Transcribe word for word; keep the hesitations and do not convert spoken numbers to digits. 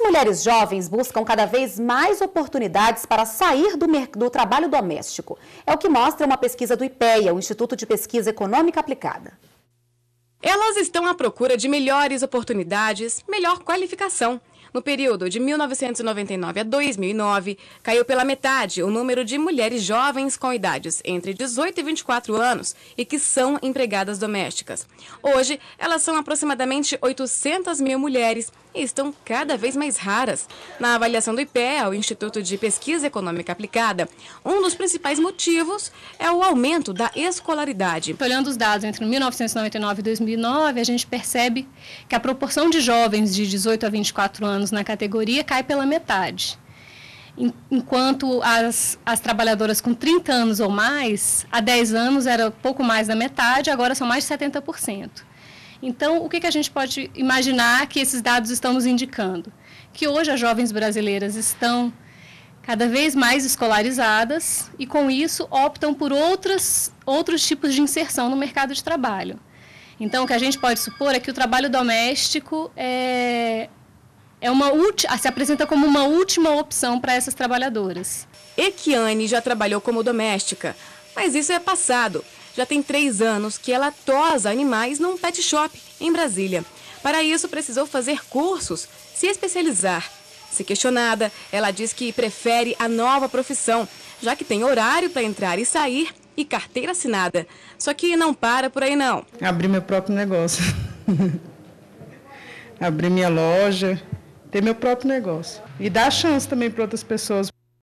mulheres jovens buscam cada vez mais oportunidades para sair do, do trabalho doméstico. É o que mostra uma pesquisa do IPEA, o Instituto de Pesquisa Econômica Aplicada. Elas estão à procura de melhores oportunidades, melhor qualificação. No período de mil novecentos e noventa e nove a dois mil e nove, caiu pela metade o número de mulheres jovens com idades entre dezoito e vinte e quatro anos e que são empregadas domésticas. Hoje, elas são aproximadamente oitocentas mil mulheres e estão cada vez mais raras. Na avaliação do IPEA, o Instituto de Pesquisa Econômica Aplicada, um dos principais motivos é o aumento da escolaridade. Olhando os dados entre mil novecentos e noventa e nove e dois mil e nove, a gente percebe que a proporção de jovens de dezoito a vinte e quatro anos na categoria cai pela metade. Enquanto as, as trabalhadoras com trinta anos ou mais, há dez anos era pouco mais da metade, agora são mais de setenta por cento. Então, o que, que a gente pode imaginar que esses dados estão nos indicando? Que hoje as jovens brasileiras estão cada vez mais escolarizadas e, com isso, optam por outras, outros tipos de inserção no mercado de trabalho. Então, o que a gente pode supor é que o trabalho doméstico é, é uma, se apresenta como uma última opção para essas trabalhadoras. Equiane já trabalhou como doméstica, mas isso é passado. Já tem três anos que ela tosa animais num pet shop em Brasília. Para isso, precisou fazer cursos, se especializar. Se questionada, ela diz que prefere a nova profissão, já que tem horário para entrar e sair e carteira assinada. Só que não para por aí, não. Abrir meu próprio negócio. Abrir minha loja, ter meu próprio negócio. E dar chance também para outras pessoas.